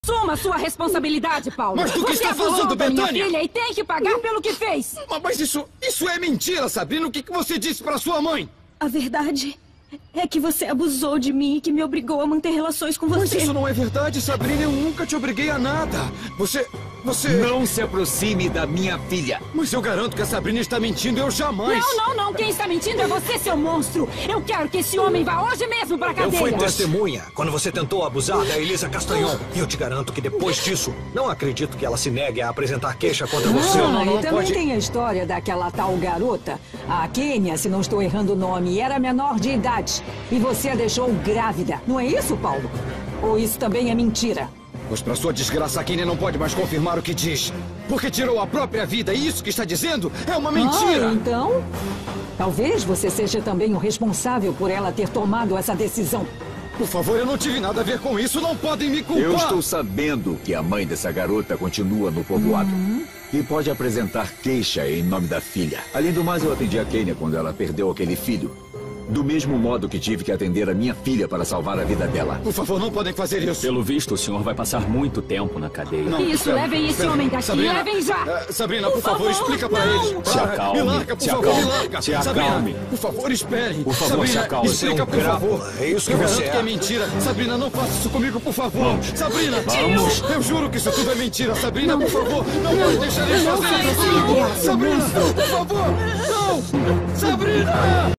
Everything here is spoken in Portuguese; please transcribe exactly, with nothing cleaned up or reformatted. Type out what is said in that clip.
Assuma sua responsabilidade, Paulo. Mas do que Você está falando, da minha Betânia? filha e tem que pagar pelo que fez. Mas isso, isso é mentira, Sabrina. O que que você disse para sua mãe? A verdade é que você abusou de mim e que me obrigou a manter relações com Mas você. isso não é verdade, Sabrina. Eu nunca te obriguei a nada. Você... você... Não se aproxime da minha filha. Mas eu garanto que a Sabrina está mentindo. Eu jamais... Não, não, não. Quem está mentindo é você, seu monstro. Eu quero que esse homem vá hoje mesmo pra Eu cadeia. fui testemunha quando você tentou abusar da Elisa Castanhon. E eu te garanto que depois disso, não acredito que ela se negue a apresentar queixa contra você. Não, não, e não também pode... tem a história daquela tal garota. A Kênia, se não estou errando o nome, era menor de idade. E você a deixou grávida. Não é isso, Paulo? Ou isso também é mentira? Pois para sua desgraça, a Kênia não pode mais confirmar o que diz. Porque tirou a própria vida. E isso que está dizendo é uma mentira. Ah, então... Talvez você seja também o responsável por ela ter tomado essa decisão. Por favor, eu não tive nada a ver com isso. Não podem me culpar. Eu estou sabendo que a mãe dessa garota continua no povoado. Uhum. E pode apresentar queixa em nome da filha. Além do mais, eu atendi a Kênia quando ela perdeu aquele filho. Do mesmo modo que tive que atender a minha filha para salvar a vida dela. Por favor, não podem fazer isso. Pelo visto, o senhor vai passar muito tempo na cadeia. Não, Isso, espera, levem esse espera. homem daqui. Sabrina, Levem já. uh, Sabrina, por, Por favor, favor, explica para não. eles. Se Ah, acalme, me larga, por se favor, acalme, me larga. se Sabrina, acalme. por favor, esperem. Por favor, Sabrina, se acalme. explica, Você é um por favor. crápula, é isso que eu você garanto é. que é mentira. Sabrina, não faça isso comigo, por favor. Vamos. Sabrina, Vamos. eu juro que isso tudo é mentira. Sabrina, por favor, não pode deixar eles fazerem isso comigo. Sabrina, por favor, não. Sabrina!